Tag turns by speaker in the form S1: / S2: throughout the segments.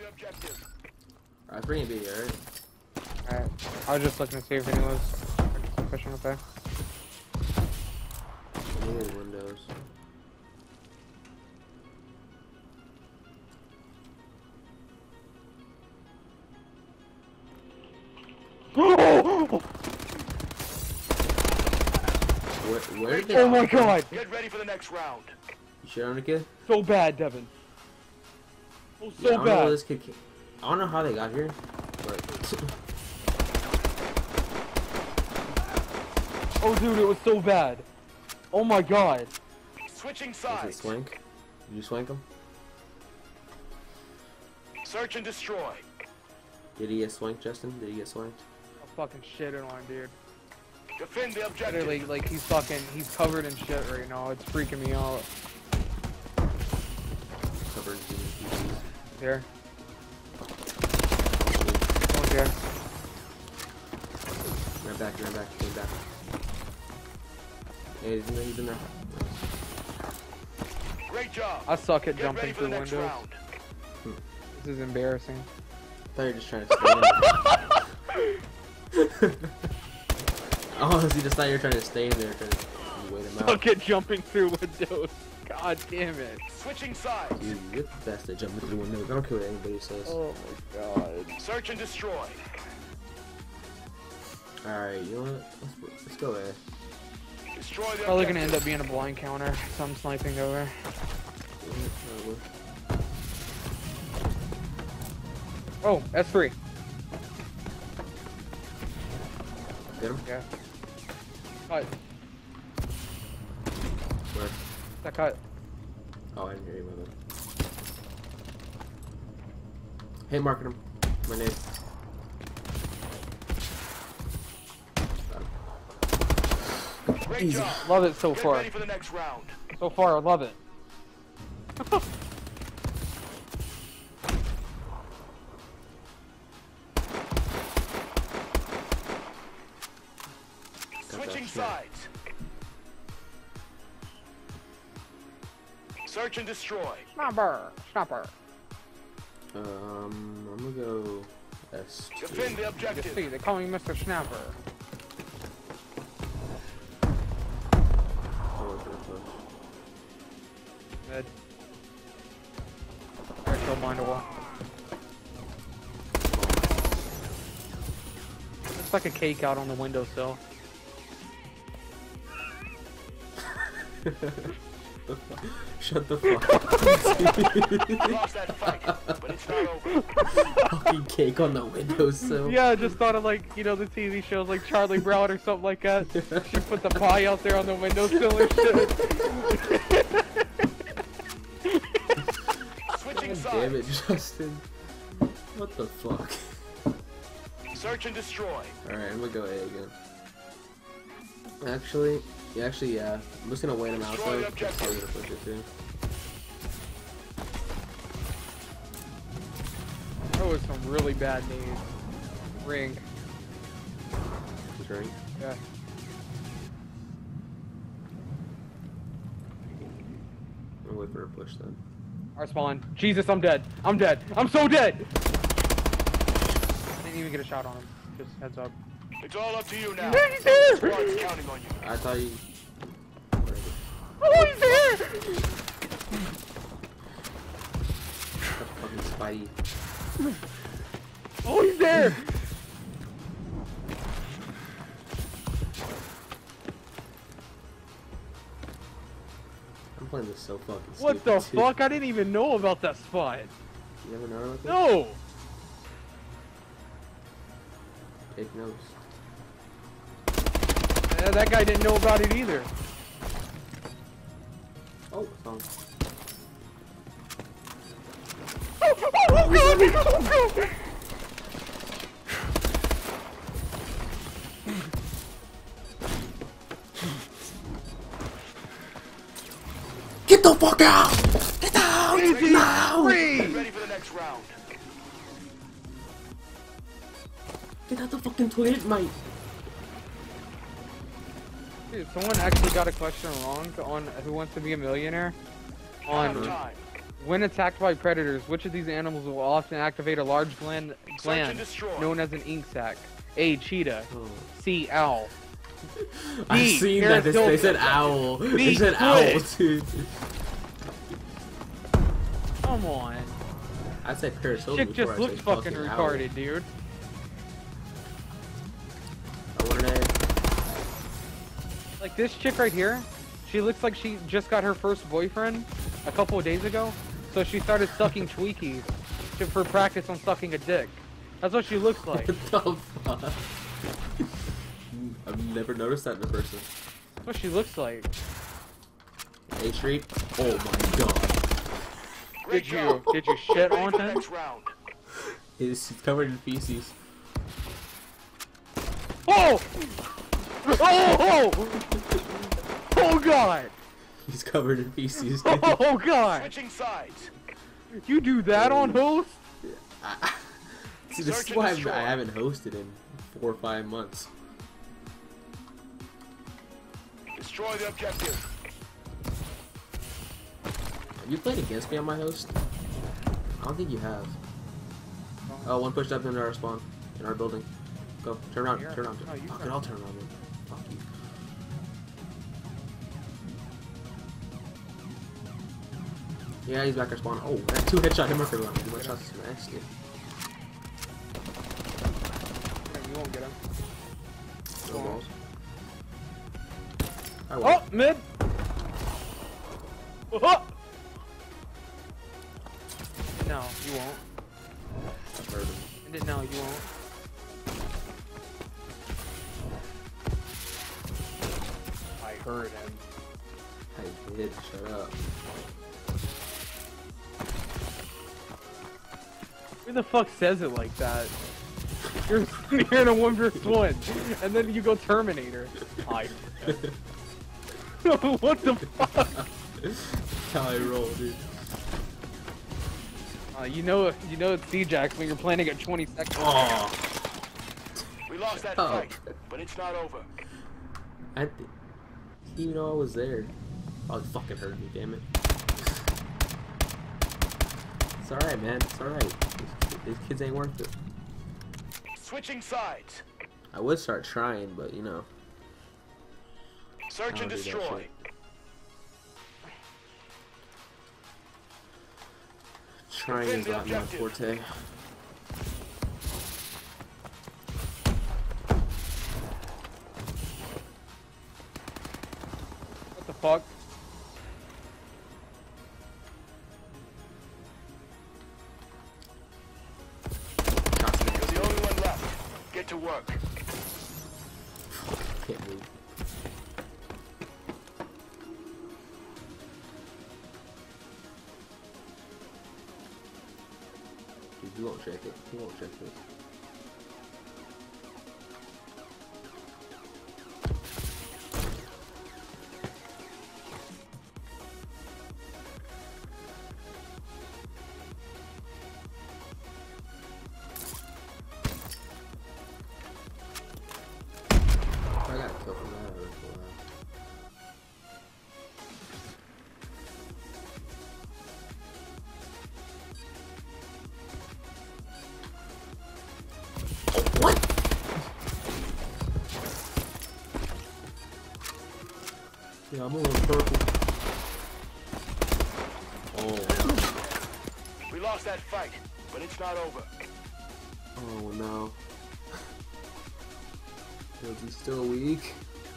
S1: the objective.
S2: Alright, bring it B, alright?
S3: Alright. I was just looking to see if anyone was pushing up there.
S2: Ooh, windows. Where did they
S3: Oh my god!
S1: Get ready for the next round.
S2: You shit on the kid?
S3: So bad, Devin. Oh, so
S2: Yeah, I don't know
S3: bad.
S2: where this kid came. I don't know how they got here, but
S3: Oh, dude, it was so bad. Oh my god.
S1: Switching
S2: is it
S1: sides.
S2: swank? Did you swank him?
S1: Search and destroy.
S2: Did he get swanked, Justin? Did he get swanked?
S3: I'm fucking shitting on him, dude.
S1: Defend the objective.
S3: Literally, like, he's covered in shit right now. It's freaking me out.
S2: Covered in pieces.
S3: There. Don't care.
S2: Ran back, came back. Hey, he's in there.
S1: Great job.
S3: I suck at
S1: Get
S3: jumping
S1: ready for
S3: through
S1: the next
S3: windows.
S1: round.
S3: This is embarrassing.
S2: I thought you were just trying to stay in there. Honestly, just thought you were trying to stay in there, trying to wait him out.
S3: Suck at jumping through windows. God damn it.
S1: Switching sides.
S2: Dude, you're the best at jumping through windows. I don't care what anybody says.
S3: Oh my god.
S1: Search and destroy.
S2: Alright, you know what? Let's go there.
S1: Destroy the
S3: Probably gonna
S1: objective.
S3: end up being a blind counter. So I'm sniping over. Oh, S3.
S2: Get him?
S3: Yeah. Cut.
S2: Where?
S3: That cut.
S2: Oh, I didn't hear you, my bad. Hey, marking him. My name.
S1: Great
S2: Easy.
S1: job.
S3: Love it so
S1: Get
S3: far.
S1: ready for the next round.
S3: So far, I love it.
S1: Switching sides. Search and destroy.
S3: Snapper. Snapper.
S2: I'm gonna go S2.
S1: Defend the
S3: You
S1: objective.
S3: see, they call me Mr. Snapper.
S2: Oh, for the push.
S3: Dead. Alright, kill blind a wall. Looks like a cake out on the windowsill.
S2: Shut the fuck up.
S1: Lost that fight, but it's not over.
S2: Fucking cake on the windowsill.
S3: Yeah, I just thought of like, you know, the TV shows like Charlie Brown or something like that. She put the pie out there on the windowsill and shit.
S1: Switching
S2: God
S1: sides.
S2: damn it, Justin. What the fuck?
S1: Search and destroy.
S2: Alright, I'm gonna go A again. Actually, yeah. I'm just gonna wait him out though. I'm probably gonna push it too.
S3: That was some really bad news. Ring.
S2: He's right.
S3: Yeah.
S2: I'm gonna wait for a push then.
S3: Our spawn. Jesus, I'm dead. I'm dead. I'm so dead! Didn't even get a shot on him. Just heads up.
S1: It's all up to you now.
S3: He's here!
S1: Squad's counting on you.
S2: I thought you.
S3: Oh, he's here!
S2: Fucking Spidey.
S3: Oh, he's there!
S2: I'm playing this so fucking stupid.
S3: What the
S2: too.
S3: fuck? I didn't even know about that spot.
S2: You never know about this?
S3: No!
S2: Take notes.
S3: That guy didn't know about it either.
S2: Oh, it's on.
S3: Oh god! Oh god!
S2: Get the fuck out! Get out!
S3: Easy!
S2: No!
S3: Free!
S1: Get ready for the next round.
S2: Get out the fucking toilet, mate!
S3: Dude, someone actually got a question wrong on Who Wants to Be a Millionaire.
S1: Out of
S3: On
S1: time.
S3: When attacked by predators, which of these animals will often activate a large gland
S1: destroy.
S3: known as an ink sac? A. Cheetah.
S2: Oh.
S3: C. Owl.
S2: I've
S3: D,
S2: seen
S3: Paris
S2: that. They said
S3: Hilton.
S2: owl. They
S3: B,
S2: said owl,
S3: squid.
S2: dude.
S3: Come on.
S2: I said Paris Hilton
S3: Chick
S2: before
S3: just
S2: I
S3: looks
S2: said
S3: fucking
S2: owl.
S3: retarded, dude.
S2: I want an A.
S3: Like this chick right here, she looks like she just got her first boyfriend a couple of days ago, so she started sucking Twinkies for practice on sucking a dick. That's what she looks like.
S2: What the fuck? I've never noticed that in a person.
S3: That's what she looks like.
S2: A Street? Oh my god.
S1: Great job.
S3: Did you shit
S1: Ready
S3: on
S1: for the
S3: him?
S1: next round.
S2: He's covered in feces.
S3: Oh! Oh! Oh god!
S2: He's covered in feces, dude.
S3: Oh god!
S1: Switching sides.
S3: You do that on host?
S2: See, this
S1: Search
S2: is
S1: and
S2: why
S1: destroy.
S2: I haven't hosted in 4 or 5 months.
S1: Destroy the objective.
S2: Have you played against me on my host? I don't think you have. Oh, one pushed up into our spawn. In our building. Go. Turn around.
S3: Here.
S2: Turn around.
S3: No, you
S2: Fuck
S3: turn.
S2: it, I'll turn around, man. Fuck you. Yeah, he's back at spawn. Oh, that's 2 headshot him marker left. 2 headshots. Nice, dude.
S3: You won't get him.
S2: No balls. I won.
S3: Oh, mid! Oh! No, you won't.
S2: I heard him.
S3: No, you won't. I heard him.
S2: I did. Shut up.
S3: Who the fuck says it like that? You're in a 1v1, and then you go Terminator. I. What the fuck?
S2: That's how I roll, dude.
S3: You know it's C-Jax when you're planning at 20 seconds.
S2: Oh.
S1: We lost that
S2: Oh.
S1: fight, but it's not over.
S2: Even though I was there. Oh, you fucking hurt me, damn it. It's alright, man. It's alright. These kids ain't worth it.
S1: Switching sides.
S2: I would start trying, but you know.
S1: Search
S2: I
S1: and
S2: don't do that
S1: destroy.
S2: shit. Trying is not my forte.
S3: What the fuck?
S2: Shots in
S1: You're the only one left. Get to work.
S2: Can't move. Dude, you won't check it. You won't check this. I got a kill from that. I would pull out. What? Yeah, I'm a little purple. Oh.
S1: We lost that fight, but it's not over.
S2: Oh no. Is he still weak?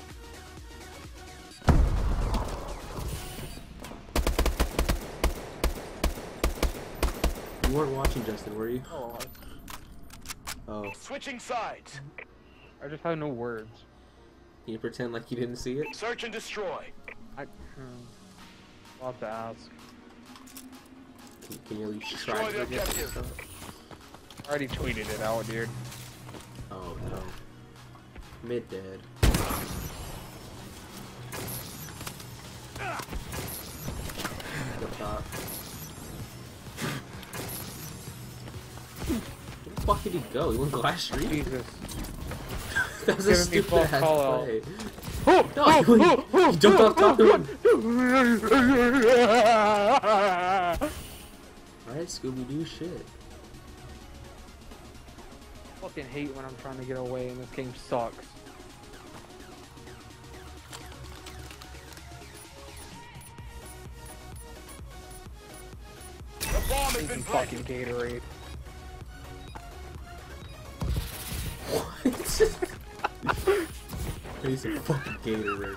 S2: You weren't watching, Justin, were you?
S3: Oh,
S2: Oh.
S1: Switching sides.
S3: I just have no words.
S2: Can you pretend like you didn't see it?
S1: Search and destroy.
S3: I'll have to ask.
S2: Can you at least
S1: Destroy
S2: try
S1: the
S2: to get
S1: objective.
S2: stuff?
S3: I already tweeted it out, dude.
S2: Oh no. Mid dead. Up top. Where the fuck did he go? He went glass street?
S3: Jesus.
S2: That was a
S3: Giving me
S2: stupid
S3: false
S2: ass
S3: call out.
S2: play.
S3: Oh,
S2: No, he jumped off top and Alright, Scooby-Doo shit.
S3: I fucking hate when I'm trying to get away and this game sucks.
S1: The bomb has been
S3: Drinking fucking
S1: planted.
S3: Gatorade.
S2: What? He's a fucking Gatorade.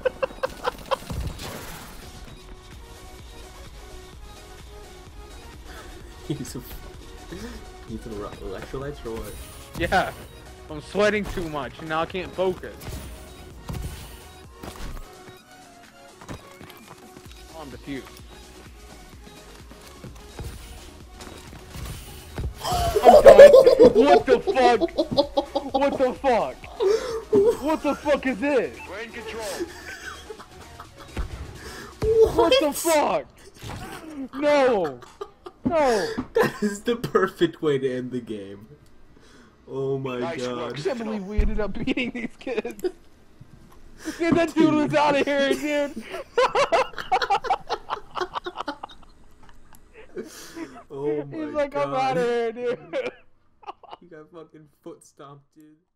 S2: He's a electrolytes or what?
S3: Yeah, I'm sweating too much and now I can't focus. Oh, I'm diffused. I'm done. What the fuck? What the fuck? What the fuck is this?
S1: We're in control.
S3: What the fuck? No! No!
S2: That is the perfect way to end the game. Oh my
S1: Nice
S2: god.
S1: work.
S3: I can't believe we ended up beating these kids. Dude, that dude was out of here, dude.
S2: Oh my god.
S3: He's like, I'm out of here, dude.
S2: You got fucking foot stomped, dude.